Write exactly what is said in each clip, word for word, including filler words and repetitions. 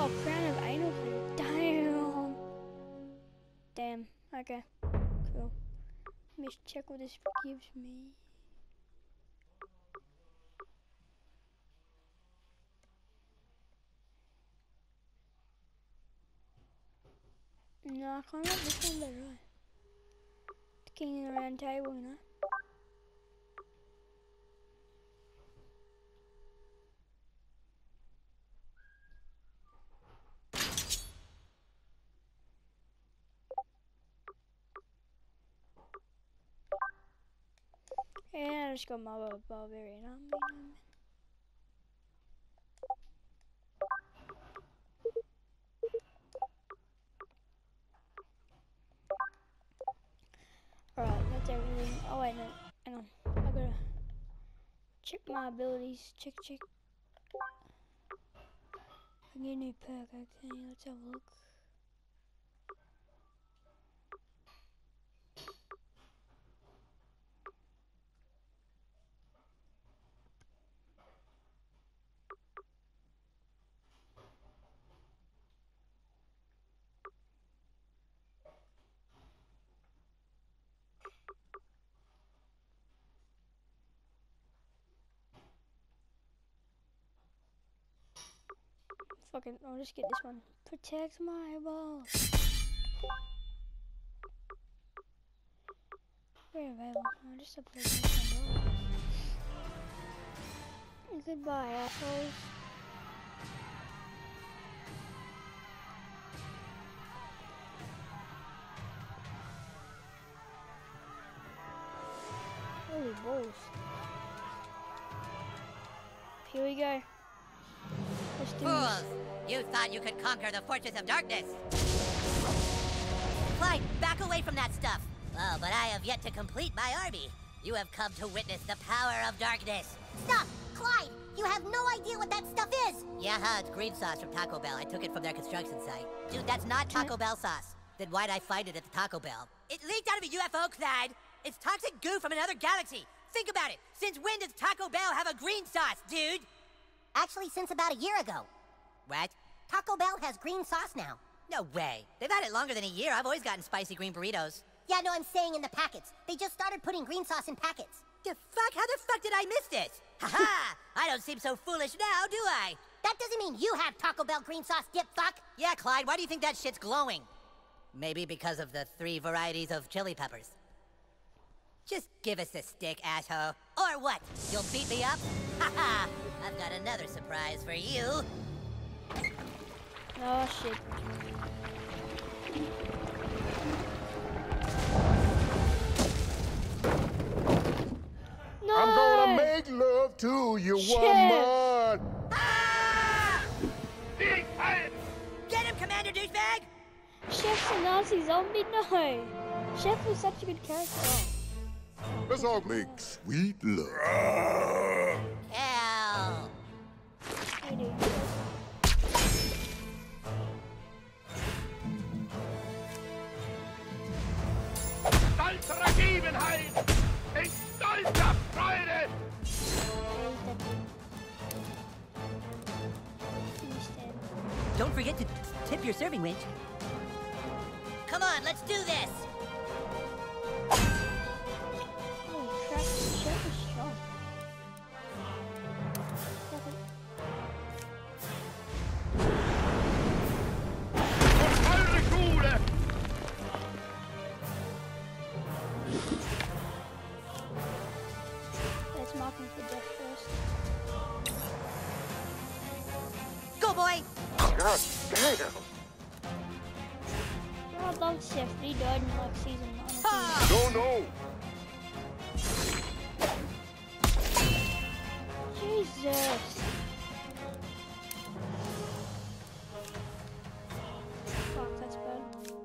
Oh, crown of anal flame. Damn. Damn. Okay. Cool. Let me check what this gives me. No, I kind of like this one better, right? The king in the round table, you know? Yeah, I just got my barbarian on me. Alright, that's everything. Oh wait, no, hang on. I gotta check my abilities. Check, check. I get a new perk, okay, let's have a look. Fucking, I'll just get this one. Protect my eyeballs. Very available. I'll just upgrade this one. Goodbye, assholes. Holy balls. Here we go. Let's do Fools! this. You thought you could conquer the Fortress of Darkness! Clyde, back away from that stuff! Oh, but I have yet to complete my army. You have come to witness the power of darkness. Stop! Clyde! You have no idea what that stuff is! Yeah, huh, it's green sauce from Taco Bell. I took it from their construction site. Dude, that's not Taco Bell sauce. Then why'd I find it at the Taco Bell? It leaked out of a U F O, Clyde! It's toxic goo from another galaxy! Think about it! Since when does Taco Bell have a green sauce, dude? Actually, since about a year ago. What? Taco Bell has green sauce now. No way. They've had it longer than a year. I've always gotten spicy green burritos. Yeah, no, I'm saying in the packets. They just started putting green sauce in packets. The fuck? How the fuck did I miss this? Haha! I don't seem so foolish now, do I? That doesn't mean you have Taco Bell green sauce, dip fuck. Yeah, Clyde, why do you think that shit's glowing? Maybe because of the three varieties of chili peppers. Just give us the stick, asshole. Or what? You'll beat me up? Haha! I've got another surprise for you. Oh shit. No! I'm gonna make love to you, Shit. woman. Ah! Get him, Commander Douchebag! Chef's a Nazi zombie? No! Chef was such a good character. Oh. Let's all make sweet love. Hell! Hey, dude. Stolzer Gegebenheit ist stolzer Freude! Don't forget to tip your serving wench. Come on, let's do this! Holy crap, the chef is strong. Eure Schule! Let's mark him for death first. Go, boy! God damn. I love Chef, but he died in like season nine. Ha! No, no. Jesus. Fuck, that's bad.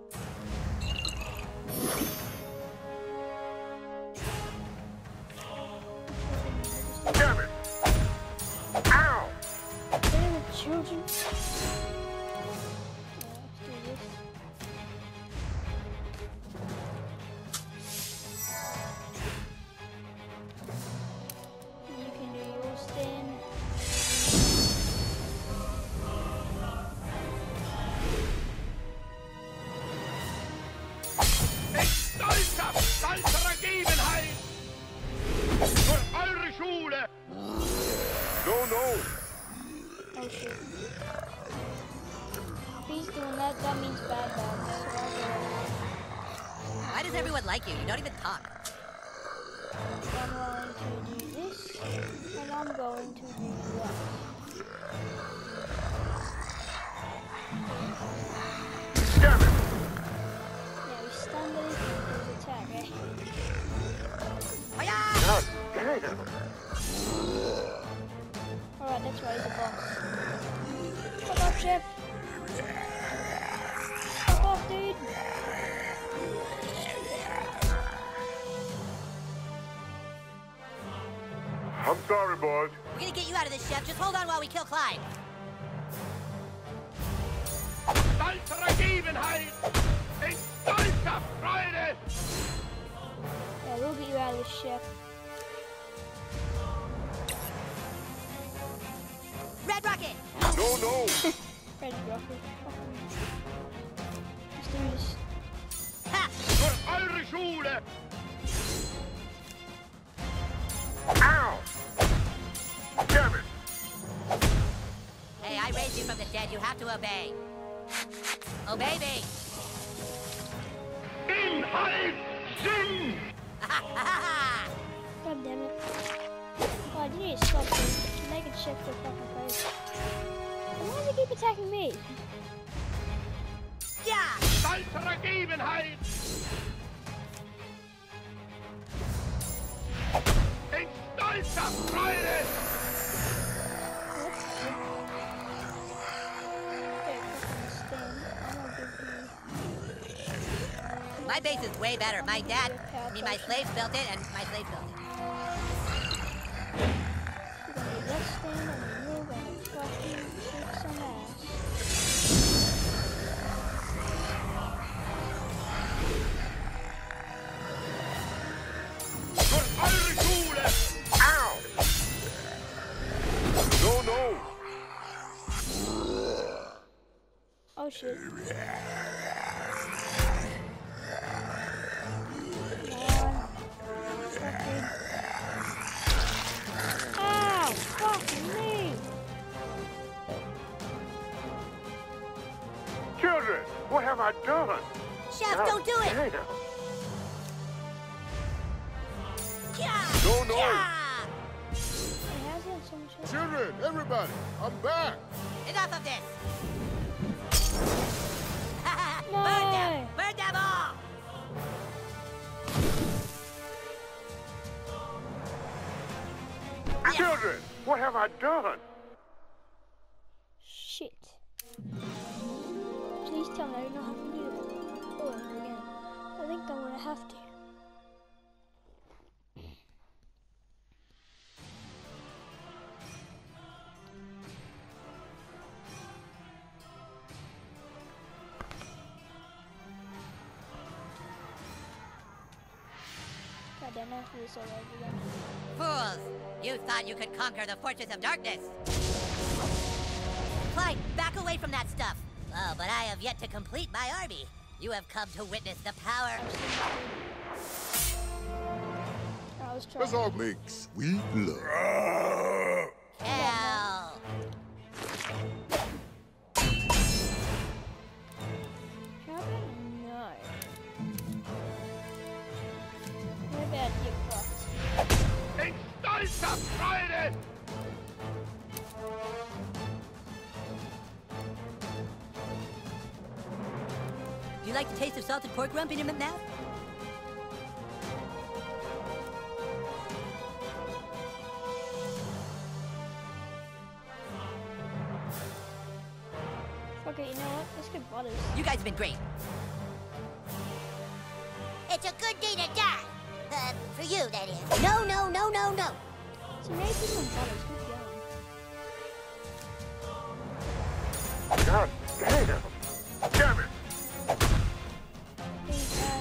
Damn it. Ow. Damn it, children. Yeah, let's do this. You can do yours then. Oh shit. If he's doing that, that means bad bad. So I'll go. Why does everyone like you? You don't even talk. I'm going to do this, and I'm going to do that. Damn it! Yeah, we stand there for his attack, eh? Hiya! God damn! Alright, that's why he's a boss. Fuck off, Chef! Fuck off, dude! I'm sorry, boys. We're gonna get you out of this, Chef. Just hold on while we kill Clyde. Stolze Ergebenheit ist stolzer Freude. Yeah, we'll get you out of this, Chef. Red Rocket! No, no! Red Rocket. Let's do this. Ha! Für eure Schule. Ow! Damn it! Hey, I raised you from the dead. You have to obey. Obey me. Inhalt Sinn. God damn it. Oh, you need to stop this. You're making Chef go fucking crazy. Why does he keep attacking me? Yeah! Stolze Ergebenheit. In stolzer Freude. Okay, fucking stand. I'm gonna give you... My base is way better. My dad, I mean, my slaves built it, and my slaves built it. You're gonna get that stand and you're gonna fucking kick some ass. Für eure Schule. Ow! No, no! Oh shit. Come on. Fucking. Ow! Fucking me! Children, what have I done? Chef, God don't do it! damn. Yeah! No, no! Yeah! It has done so much. Children, everybody, I'm back! Enough of this! No! Burn them! Burn them all! Children, what have I done? Shit. Please tell me I don't know how to do that over again. I think I'm gonna have to. God damn, I have to do this all over again. Fools! You thought you could conquer the Fortress of Darkness! Clyde, back away from that stuff! Oh, but I have yet to complete my army. You have come to witness the power... I was trying. Let's all make sweet love. Hell! How about no? What about you, fucked? In stolzer Freude. Do you like the taste of salted pork rump in your mouth? Okay, you know what? Let's get Butters. You guys have been great. It's a good day to die. Uh, for you, that is. No, no, no, no, no. So maybe some Butters. Good going. God damn! Damn it! Hey, uh,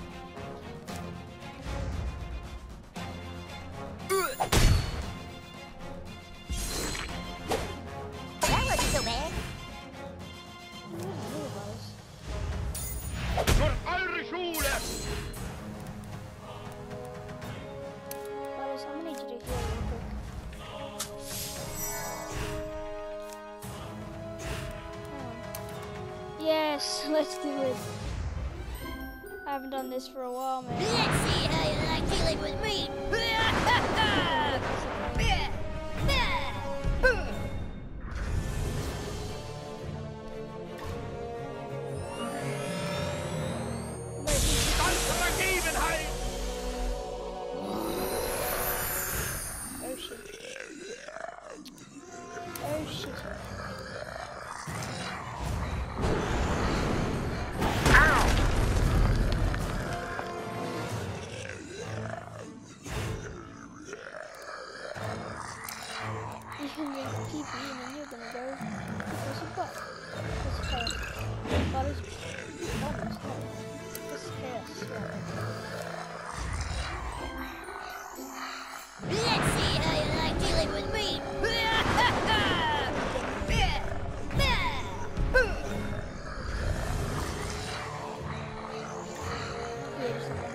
That wasn't so bad. what is it, Butters? Für eure Schule. Butters, I'm gonna need you to heal real quick. Yes, let's do it. I haven't done this for a while, man. Let's see how you like dealing with me. Gegebenheit! Oh shit. Oh shit. You can make P P and then you're gonna go press a button. Press chaos. Butters. Butters. Press chaos. Let's see how you like dealing with me. Yeah, just like that.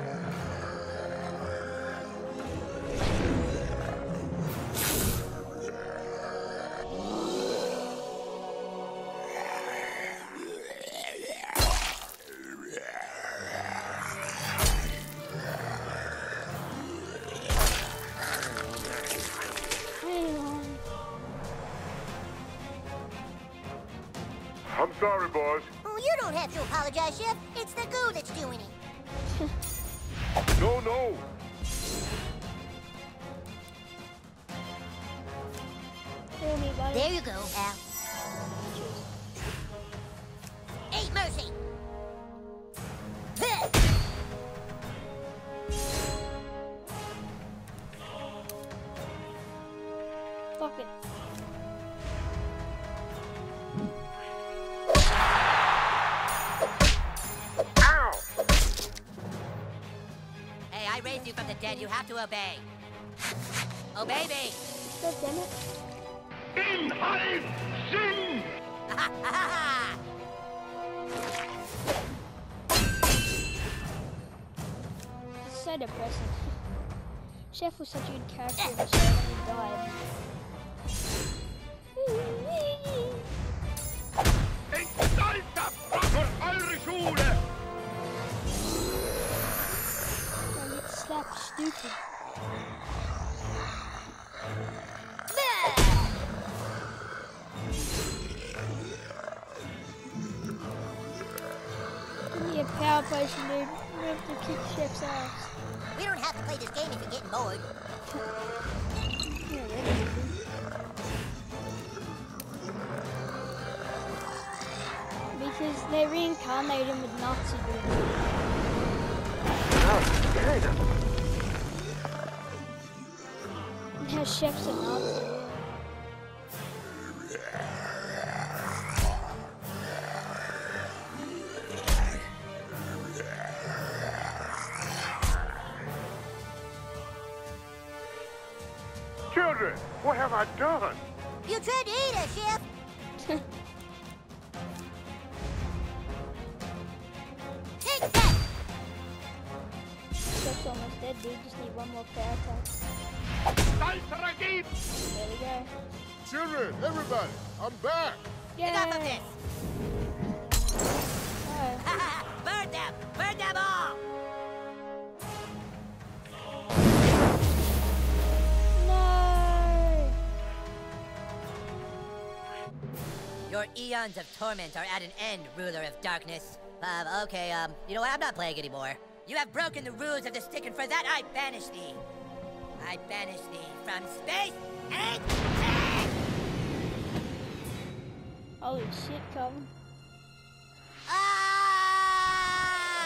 Hang on. I'm sorry, boys. Oh, you don't have to apologize, Chef. It's the goo that's doing it. No, no. Heal me, buddy. There you go, Al. Ain't mercy. Huh. Fuck it. Ow! Hey, I raised you from the dead. You have to obey. Obey me. God damn it. Inhalt! Sing! It's so depressing. Chef was such a good character in the show and he died. Ein stolzer Brocken eure Schule! Man, it's slap stupid. Give me a power potion, dude. We have to kick Chef's ass. We don't have to play this game if you're getting bored. Yeah, that is good. Because they reincarnate him with Nazi dude. Oh, damn. Now Chef's a Nazi. Children, what have I done? You tried to eat us, Chef. Take that. Chef's almost dead, dude. Just need one more power attack. Stolzerer Gieb! There we go. Children, everybody, I'm back. Yay! Enough of this. Oh. Burn them. Burn them all. No! Your eons of torment are at an end, ruler of darkness. Um, okay, um, you know what? I'm not playing anymore. You have broken the rules of the stick, and for that I banish thee. I banish thee from space and time! Holy shit, Calvin. Ah!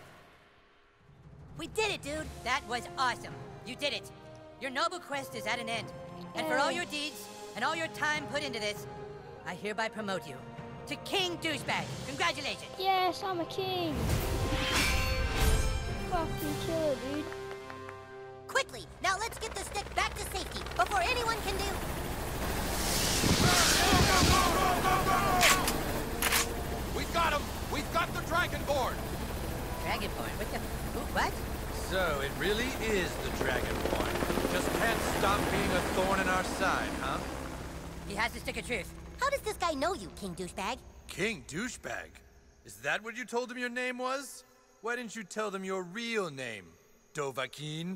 We did it, dude! That was awesome. You did it. Your noble quest is at an end. And for all your deeds and all your time put into this, I hereby promote you to King Douchebag. Congratulations. Yes, I'm a king. Fucking killer, dude. Quickly, now let's get the stick back to safety before anyone can do. We got him! We've got the Dragonborn! Dragonborn? What the? Who, what? So, it really is the Dragonborn. Just can't stop being a thorn in our side, huh? He has the stick of truth. How does this guy know you, King Douchebag? King Douchebag? Is that what you told them your name was? Why didn't you tell them your real name, Dovahkiin?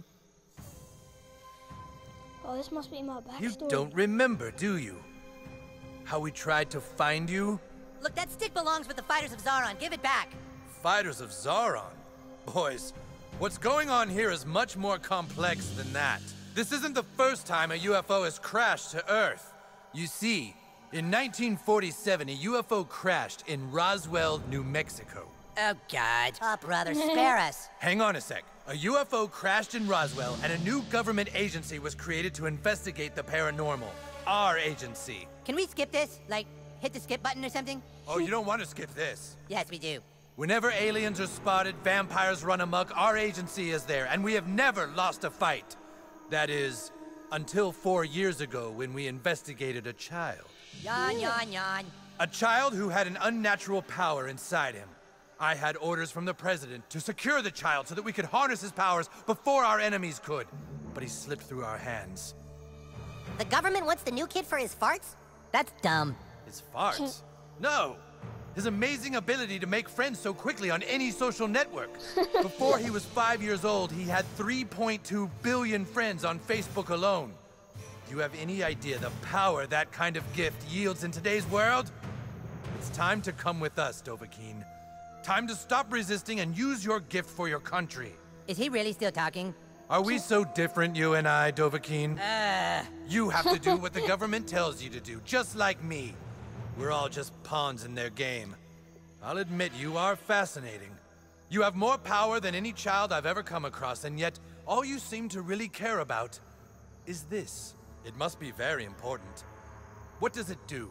Oh, this must be my backstory. You don't remember, do you? How we tried to find you? Look, that stick belongs with the Fighters of Zaron. Give it back. Fighters of Zaron? Boys, what's going on here is much more complex than that. This isn't the first time a U F O has crashed to Earth. You see, in nineteen forty-seven, a U F O crashed in Roswell, New Mexico. Oh, God. Oh, brother, spare us. Hang on a sec. A U F O crashed in Roswell, and a new government agency was created to investigate the paranormal. Our agency. Can we skip this? Like, hit the skip button or something? Oh, you don't want to skip this. Yes, we do. Whenever aliens are spotted, vampires run amok, our agency is there, and we have never lost a fight. That is, until four years ago when we investigated a child. Yawn, yawn, yawn. A child who had an unnatural power inside him. I had orders from the president to secure the child so that we could harness his powers before our enemies could. But he slipped through our hands. The government wants the new kid for his farts? That's dumb. His farts? No! His amazing ability to make friends so quickly on any social network. Before he was five years old, he had three point two billion friends on Facebook alone. Do you have any idea the power that kind of gift yields in today's world? It's time to come with us, Dovahkiin. Time to stop resisting and use your gift for your country. Is he really still talking? Are we so different, you and I, Dovahkiin? Uh... You have to do what the government tells you to do, just like me. We're all just pawns in their game. I'll admit you are fascinating. You have more power than any child I've ever come across, and yet all you seem to really care about is this. It must be very important. What does it do?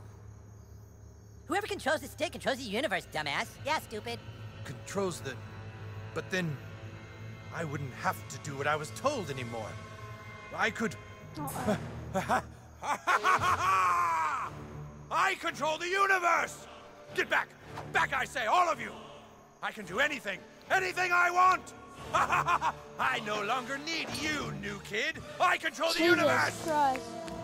Whoever controls the stick controls the universe, dumbass. Yeah, stupid. Controls the... But then... I wouldn't have to do what I was told anymore. I could... I control the universe! Get back! Back, I say, all of you! I can do anything, anything I want! I no longer need you, new kid! I control the Jesus universe! Christ.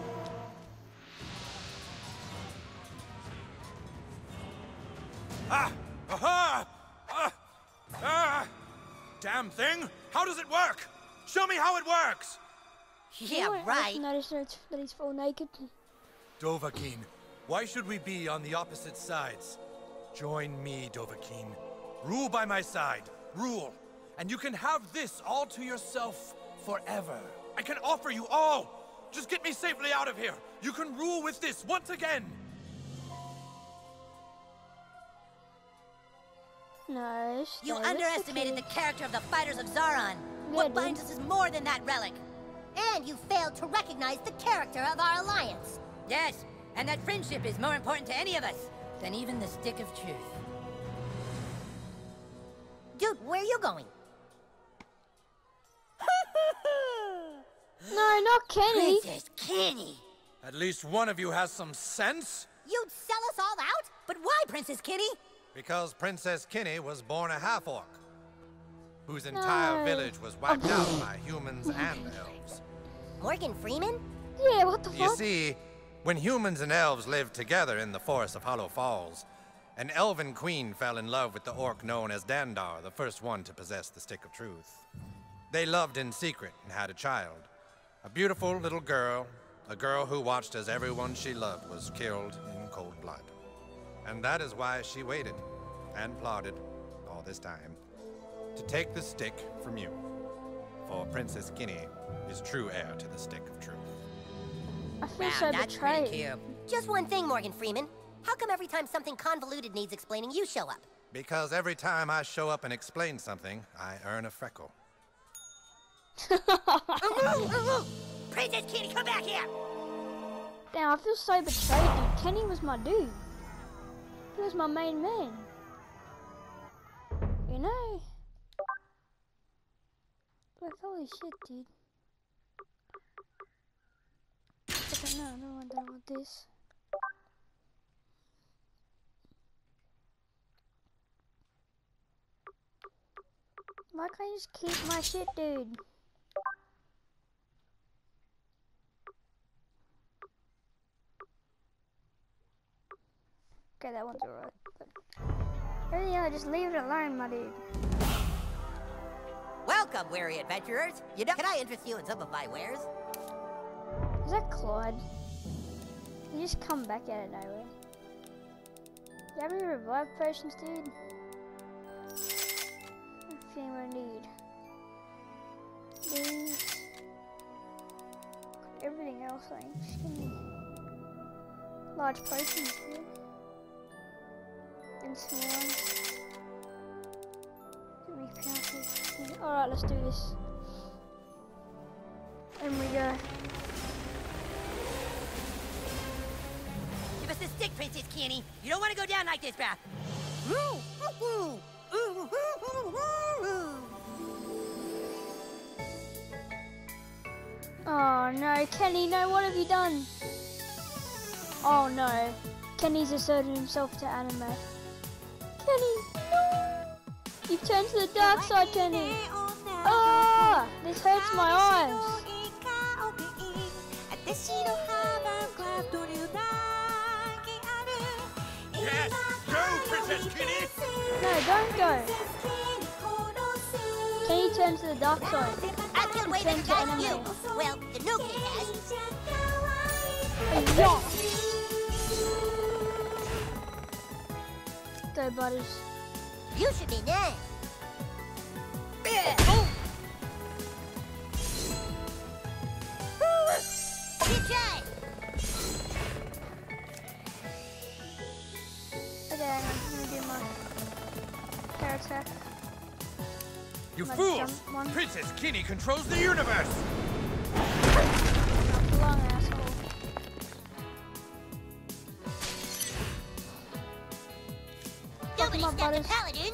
Ah! Aha! Ah! Ah! Damn thing! How does it work? Show me how it works! Yeah, I right. noticed that that he's full naked. Dovahkiin, why should we be on the opposite sides? Join me, Dovahkiin. Rule by my side. Rule. And you can have this all to yourself forever. I can offer you all. Just get me safely out of here. You can rule with this once again. No, You stay with underestimated the kid. character of the Fighters of Zaron. Yeah, What dude. binds us is more than that relic. And you failed to recognize the character of our alliance. Yes, and that friendship is more important to any of us than even the stick of truth. Dude, where are you going? No, not Kenny. Princess Kenny. At least one of you has some sense. You'd sell us all out? But why, Princess Kenny? Because Princess Kenny was born a half-orc, whose entire No. village was wiped out by humans and elves. Morgan Freeman? Yeah, what the You fuck? see, when humans and elves lived together in the forest of Hollow Falls, an elven queen fell in love with the orc known as Dandar, the first one to possess the Stick of Truth. They loved in secret and had a child. A beautiful little girl, a girl who watched as everyone she loved was killed in cold blood. And that is why she waited and plotted all this time to take the stick from you. For Princess Kenny is true heir to the Stick of Truth. I feel Wow, so that's pretty betrayed. cute. Just one thing, Morgan Freeman. How come every time something convoluted needs explaining, you show up? Because every time I show up and explain something, I earn a freckle. Princess Kenny, come back here! Damn, I feel so betrayed, dude. Kenny was my dude. He was my main man. You know? Like, holy shit, dude. Okay, no, no, I don't want this. Why can't you just keep my shit, dude? Okay, that one's alright. But yeah, just leave it alone, my dude. Welcome, weary adventurers. You know, can I interest you in some of my wares? Is that Clyde? You just come back out of nowhere. Do you have any revive potions, dude? Everything I need. These. Everything else, I think. Just give me large potions, dude. And small ones. Give me powerful. Alright, let's do this. And we go. Give us the stick, Princess Kenny. You don't want to go down like this, bruh. Oh no, Kenny, no, what have you done? Oh no, Kenny's asserted himself to anime. Kenny, no! You've turned to the dark side, Kenny. Ah, this hurts my eyes. Yes, go, Princess Kenny! No, don't go. Kenny turns to the dark side. I feel way better than you. Well, the new kid has. Yeah. Go, Butters. You should be nice. Good try. Okay, hang on. I'm gonna do my air attack. You My fools! jump one. Princess Kenny controls the universe! Not long, asshole. Nobody on, stopped a Butters. paladin.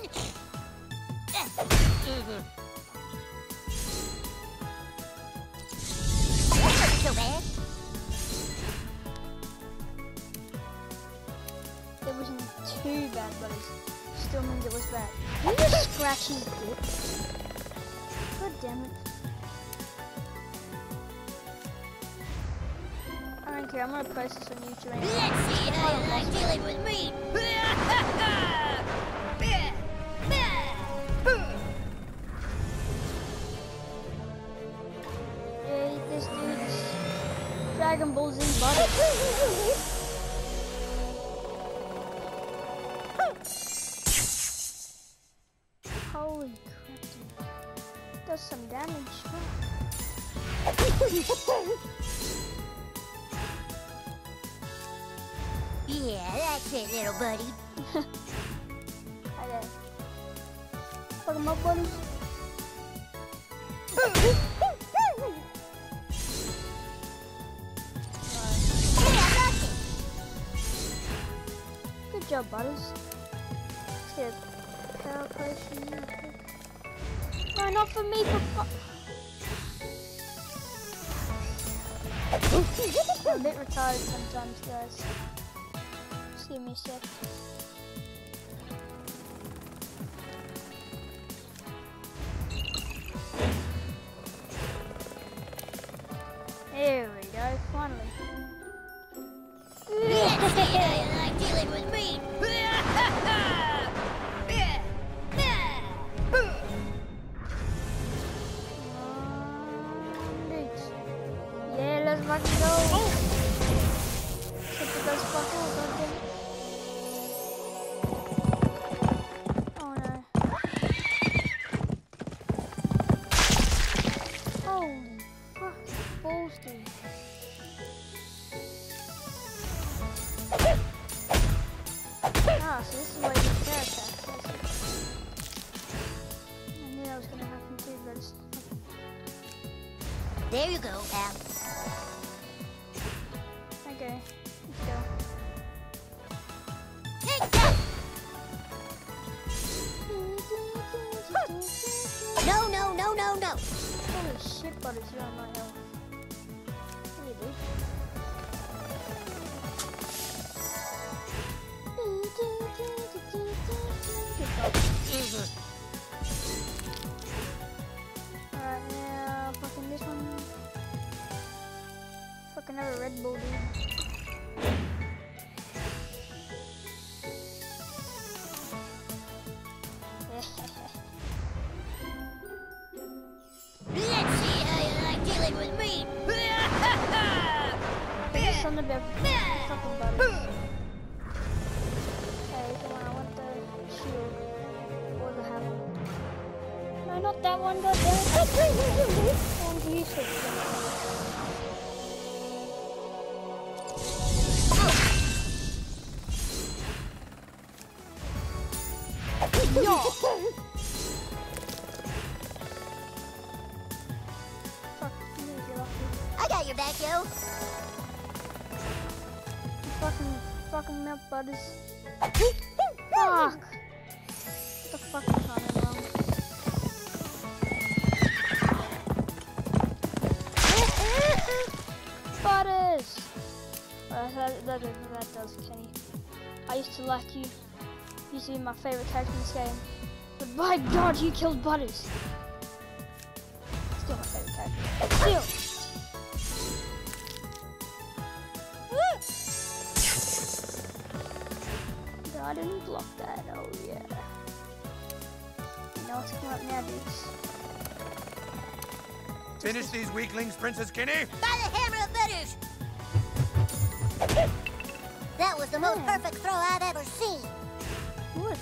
That's not so bad. It wasn't too bad, but it still means it was bad. Did you just scratch his dick? God damn it. I don't care, I'm gonna post this on YouTube. Let's see how you like dealing with me. Yeah, this dude's Dragon Ball Z body. Holy crap, dude. Does some damage. Yeah, that's it, little buddy. Okay. Fuck him up, buddies. Hey, I got it. Good job, Butters. Let's get a power potion real quick. No, not for me, for fu- I'm a bit retarded sometimes, guys. Just give me a sec. There we go, finally. Let's see how you like dealing with me. Yeah, let's fucking go. Except it does fuck all, don't it? Oh no. Holy fucking balls, dude. Ah, so this is why you do air attacks. I see. I knew that was gonna happen too, but it's There you go, pal. okay. Let's go. Take that! No, no, no, no, no. Holy shit, Butters, you're on my health. What do you do? Alright, now fucking this one. Fucking have a Red Bull, dude. son of a fucking butters. Okay, come on, I want the shield. Or the hammer. No, not that one, but that one's useless. No! Fuck, you need to get off here. I got your back, yo. Fucking, fucking milk butters. Fuck! What the fuck is going wrong? Butters! Uh, that, that, that does, Kenny. I used to like you. You used to be my favorite character in this game. But by God, you killed Butters. Still my favorite character. Still! No, I didn't block that. Oh, yeah. You know what's coming up now, dudes. Finish these weaklings, Princess Kenny. By the hammer of Butters! That was the most Yeah. perfect throw I've ever seen. What?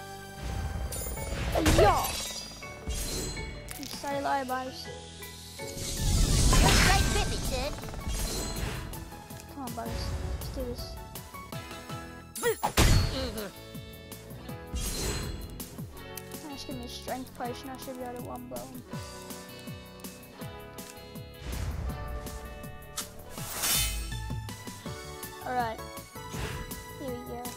Yo! You say lie, Butters. You're straight trippy, son. Come on, Butters. Let's do this. Oh, just give me a strength potion. I should be able to one blow him. Alright. Here we go.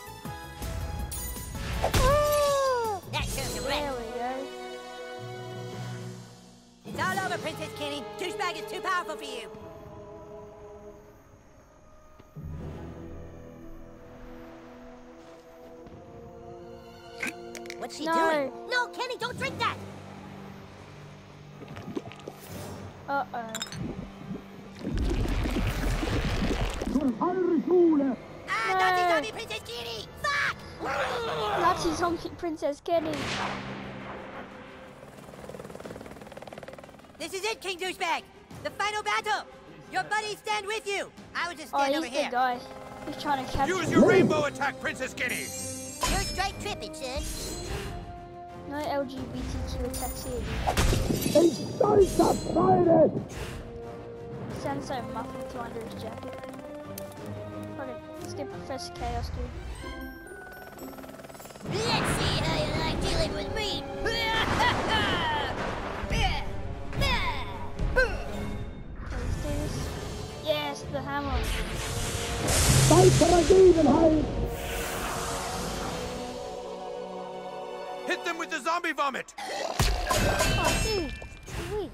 Oh! That serves you There right. we go. It's all over, Princess Kenny. Douchebag is too powerful for you. What's she No. doing? No, Kenny, don't drink that! Uh-oh. Ah, Nazi zombie Princess Kenny! Fuck! Nazi zombie Princess Kenny. This is it, King Douchebag. The final battle. Your buddies stand with you. I was just Oh, stand he's over the here. guy. He's trying to capture Use your rainbow attack, Princess Kenny. You're straight trippy, son. No L G B T Q attacks here. Sounds so muffled to under his jacket. Okay, let's get Professor Chaos, dude. Let's see how you like dealing with me. Let's do this. Yes, the hammer. Hit them with the zombie vomit. Oh, dude, weak.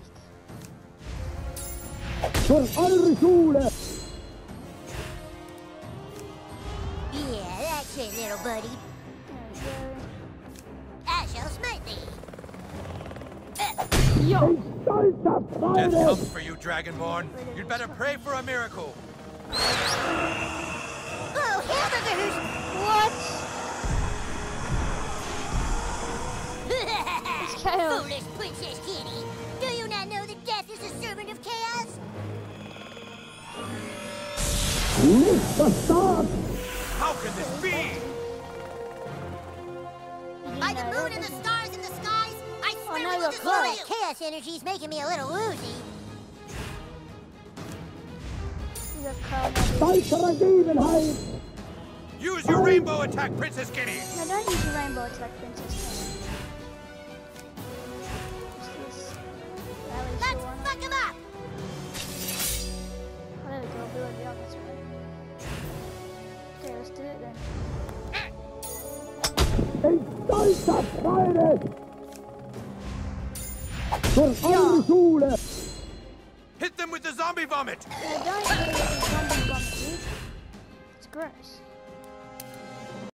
Yeah, that's it, little buddy. There I shall smite thee. we go. Yo! Death comes for you, Dragonborn. You'd better pray for a miracle. Oh, hamburgers! What? It's chaos. Foolish Princess Kenny. Do you not know that death is a servant of chaos? How can this be? By the moon and the stars in the skies, I swear now we will you're destroy close. you. Chaos energy's making me a little woozy. He's a clown. Use your rainbow attack, Princess Kenny. No, don't use your rainbow attack, Princess Kenny. What's this? Rally Let's sword. fuck him up! Oh, there we go. Ability on this one. Okay, let's do it then. Hit them with the zombie vomit. No, don't use the zombie bomb, dude. It's gross.